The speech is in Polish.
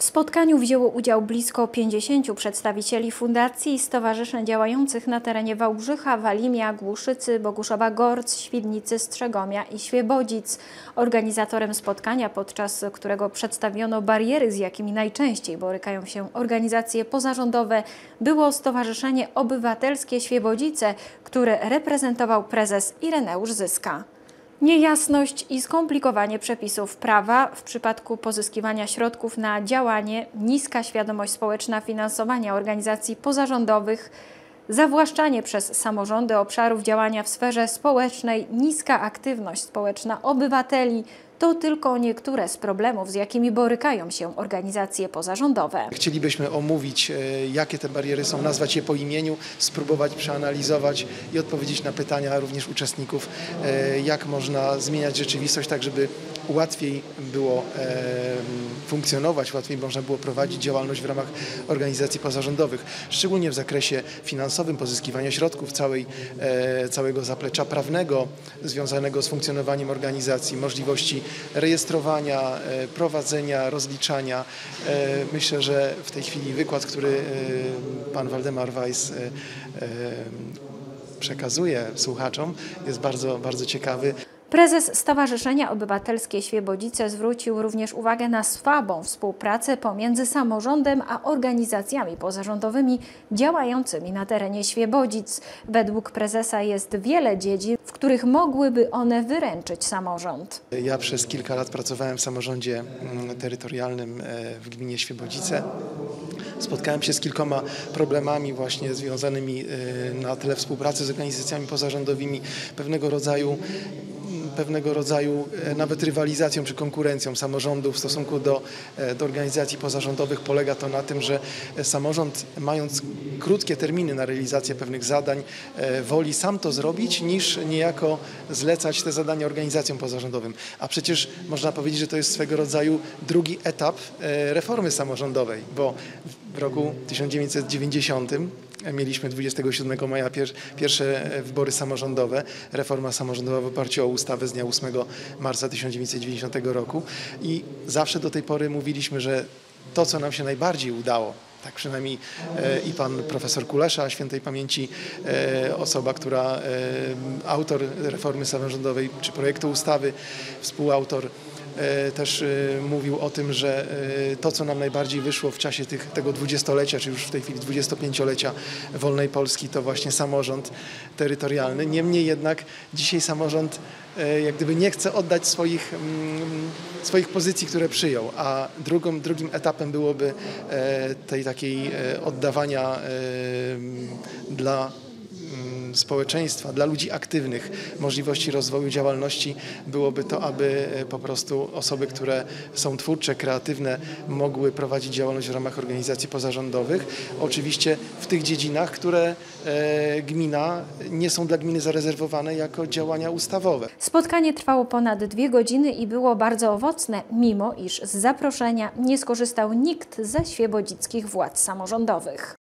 spotkaniu wzięło udział blisko 50 przedstawicieli fundacji i stowarzyszeń działających na terenie Wałbrzycha, Walimia, Głuszycy, Boguszowa-Gorc, Świdnicy, Strzegomia i Świebodzic. Organizatorem spotkania, podczas którego przedstawiono bariery, z jakimi najczęściej borykają się organizacje pozarządowe, było Stowarzyszenie Obywatelskie Świebodzice, które reprezentował prezes Ireneusz Zyska. Niejasność i skomplikowanie przepisów prawa w przypadku pozyskiwania środków na działanie, niska świadomość społeczna finansowania organizacji pozarządowych, zawłaszczanie przez samorządy obszarów działania w sferze społecznej, niska aktywność społeczna obywateli to tylko niektóre z problemów, z jakimi borykają się organizacje pozarządowe. Chcielibyśmy omówić, jakie te bariery są, nazwać je po imieniu, spróbować przeanalizować i odpowiedzieć na pytania również uczestników, jak można zmieniać rzeczywistość tak, żeby łatwiej było funkcjonować, łatwiej można było prowadzić działalność w ramach organizacji pozarządowych, szczególnie w zakresie finansowym, pozyskiwania środków, całego zaplecza prawnego związanego z funkcjonowaniem organizacji, możliwości rejestrowania, prowadzenia, rozliczania. Myślę, że w tej chwili wykład, który pan Waldemar Weiss przekazuje słuchaczom, jest bardzo, bardzo ciekawy. Prezes Stowarzyszenia Obywatelskie Świebodzice zwrócił również uwagę na słabą współpracę pomiędzy samorządem a organizacjami pozarządowymi działającymi na terenie Świebodzic. Według prezesa jest wiele dziedzin, w których mogłyby one wyręczyć samorząd. Ja przez kilka lat pracowałem w samorządzie terytorialnym w gminie Świebodzice. Spotkałem się z kilkoma problemami właśnie związanymi na tle współpracy z organizacjami pozarządowymi, pewnego rodzaju nawet rywalizacją czy konkurencją samorządów w stosunku do organizacji pozarządowych. Polega to na tym, że samorząd, mając krótkie terminy na realizację pewnych zadań, woli sam to zrobić, niż niejako zlecać te zadania organizacjom pozarządowym. A przecież można powiedzieć, że to jest swego rodzaju drugi etap reformy samorządowej, bo w roku 1990 mieliśmy 27 maja pierwsze wybory samorządowe, reforma samorządowa w oparciu o ustawę z dnia 8 marca 1990 roku i zawsze do tej pory mówiliśmy, że to, co nam się najbardziej udało, tak przynajmniej i pan profesor Kulesza, świętej pamięci, osoba, która autor reformy samorządowej czy projektu ustawy, współautor, też mówił o tym, że to, co nam najbardziej wyszło w czasie tego dwudziestolecia, czy już w tej chwili 25-lecia wolnej Polski, to właśnie samorząd terytorialny. Niemniej jednak dzisiaj samorząd jak gdyby nie chce oddać swoich pozycji, które przyjął, a drugim etapem byłoby tej takiej oddawania dla społeczeństwa, dla ludzi aktywnych, możliwości rozwoju działalności, byłoby to, aby po prostu osoby, które są twórcze, kreatywne, mogły prowadzić działalność w ramach organizacji pozarządowych. Oczywiście w tych dziedzinach, które gmina nie są dla gminy zarezerwowane jako działania ustawowe. Spotkanie trwało ponad 2 godziny i było bardzo owocne, mimo iż z zaproszenia nie skorzystał nikt ze świebodzickich władz samorządowych.